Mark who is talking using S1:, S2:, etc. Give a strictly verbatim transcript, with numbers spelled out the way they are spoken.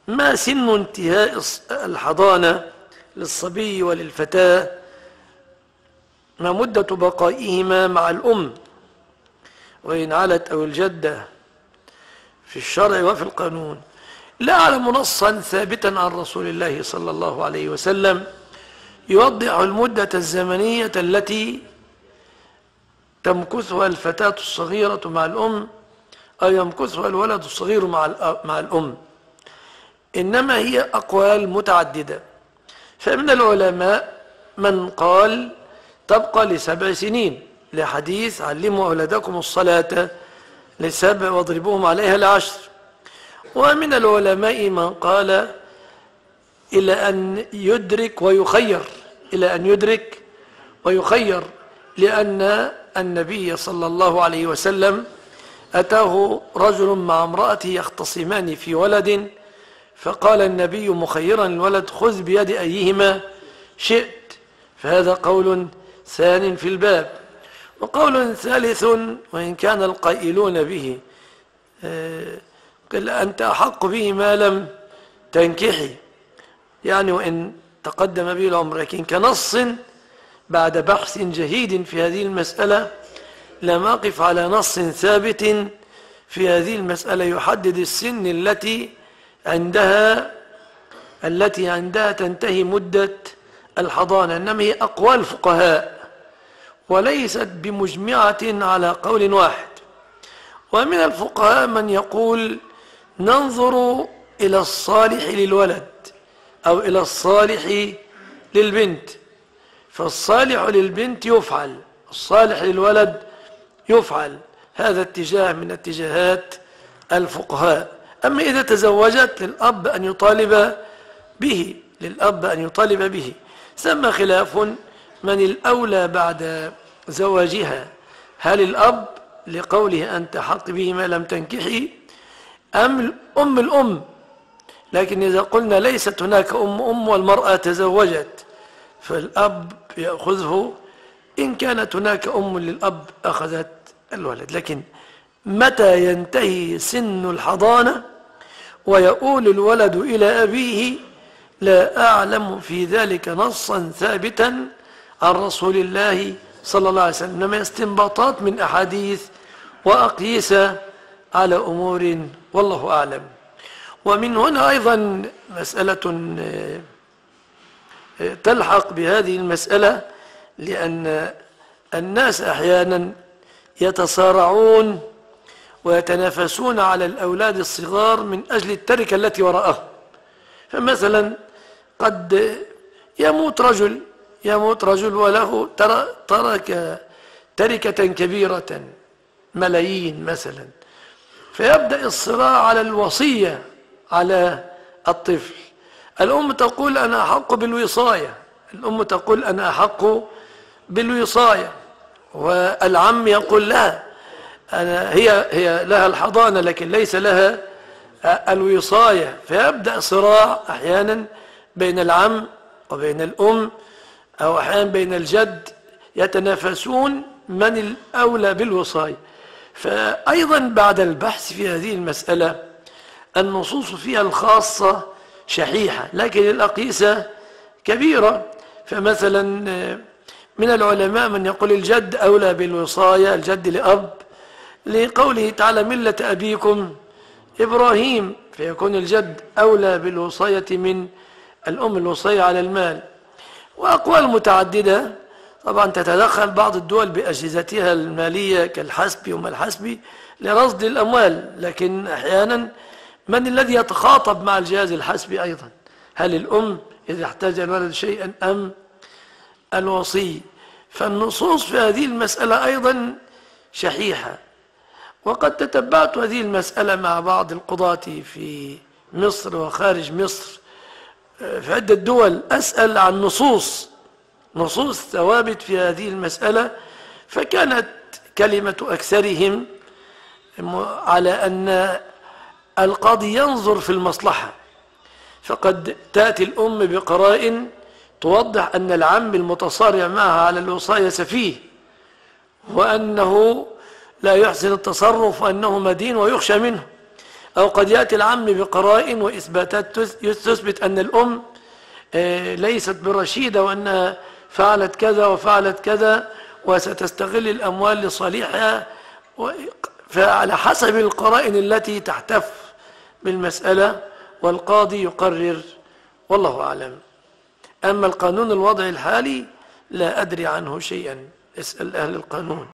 S1: ما سن انتهاء الحضانة للصبي وللفتاة؟ ما مدة بقائهما مع الأم وإن علت أو الجدة في الشرع وفي القانون؟ لا أعلم نصا ثابتا عن رسول الله صلى الله عليه وسلم يوضح المدة الزمنية التي تمكثها الفتاة الصغيرة مع الأم أو يمكثها الولد الصغير مع مع الأم، إنما هي أقوال متعددة. فمن العلماء من قال تبقى لسبع سنين لحديث علموا أولادكم الصلاة لسبع واضربوهم عليها لعشر، ومن العلماء من قال إلى أن يدرك ويخير إلى أن يدرك ويخير لأن النبي صلى الله عليه وسلم أتاه رجل مع امرأته يختصمان في ولد، فقال النبي مخيرا الولد خذ بيد أيهما شئت، فهذا قول ثان في الباب. وقول ثالث وإن كان القائلون به قل أنت أحق به ما لم تنكحي، يعني وإن تقدم به العمر، لكن كنص بعد بحث جهيد في هذه المسألة لم أقف على نص ثابت في هذه المسألة يحدد السن التي عندها التي عندها تنتهي مدة الحضانة، إنما هي أقوال فقهاء وليست بمجمعة على قول واحد. ومن الفقهاء من يقول ننظر إلى الصالح للولد أو إلى الصالح للبنت، فالصالح للبنت يفعل، الصالح للولد يفعل، هذا اتجاه من اتجاهات الفقهاء. أما إذا تزوجت للأب أن يطالب به للأب أن يطالب به ثم خلاف من الأولى بعد زواجها، هل الأب لقوله أنت حق به ما لم تنكحي أم أم الأم؟ لكن إذا قلنا ليست هناك أم أم والمرأة تزوجت فالأب يأخذه، إن كانت هناك أم للأب أخذت الولد. لكن متى ينتهي سن الحضانة ويؤول الولد إلى أبيه لا أعلم في ذلك نصا ثابتا عن رسول الله صلى الله عليه وسلم، إنما استنباطات من أحاديث وأقيسة على أمور والله أعلم. ومن هنا أيضا مسألة تلحق بهذه المسألة، لأن الناس أحيانا يتصارعون ويتنافسون على الأولاد الصغار من أجل التركة التي وراءه. فمثلا قد يموت رجل يموت رجل وله ترك تركة كبيرة ملايين مثلا، فيبدأ الصراع على الوصية على الطفل. الأم تقول أنا أحق بالوصاية الأم تقول أنا أحق بالوصاية والعم يقول لها أنا هي هي لها الحضانة لكن ليس لها الوصاية، فيبدأ صراع أحيانا بين العم وبين الأم أو أحيانا بين الجد، يتنافسون من الأولى بالوصاية. فأيضا بعد البحث في هذه المسألة النصوص فيها الخاصة شحيحة لكن الأقيسة كبيرة. فمثلا من العلماء من يقول الجد أولى بالوصاية، الجد لأب، لقوله تعالى ملة أبيكم إبراهيم، فيكون الجد أولى بالوصاية من الأم، الوصاية على المال. وأقوال متعددة طبعا تتدخل بعض الدول بأجهزتها المالية كالحسبي وما الحسبي لرصد الأموال، لكن أحيانا من الذي يتخاطب مع الجهاز الحسبي أيضا؟ هل الأم إذا احتاج الولد شيئا أم الوصي؟ فالنصوص في هذه المسألة أيضا شحيحة. وقد تتبعت هذه المسألة مع بعض القضاة في مصر وخارج مصر في عدة دول، أسأل عن نصوص نصوص ثوابت في هذه المسألة، فكانت كلمة أكثرهم على أن القاضي ينظر في المصلحة، فقد تأتي الأم بقرائن توضح أن العم المتصارع معها على الوصاية سفيه وأنه لا يحسن التصرف وأنه مدين ويخشى منه، أو قد يأتي العم بقرائن وإثباتات تثبت أن الأم ليست برشيدة وأنها فعلت كذا وفعلت كذا وستستغل الأموال لصالحها، فعلى حسب القرائن التي تحتف بالمسألة والقاضي يقرر، والله أعلم. أما القانون الوضعي الحالي لا أدري عنه شيئا، اسأل أهل القانون.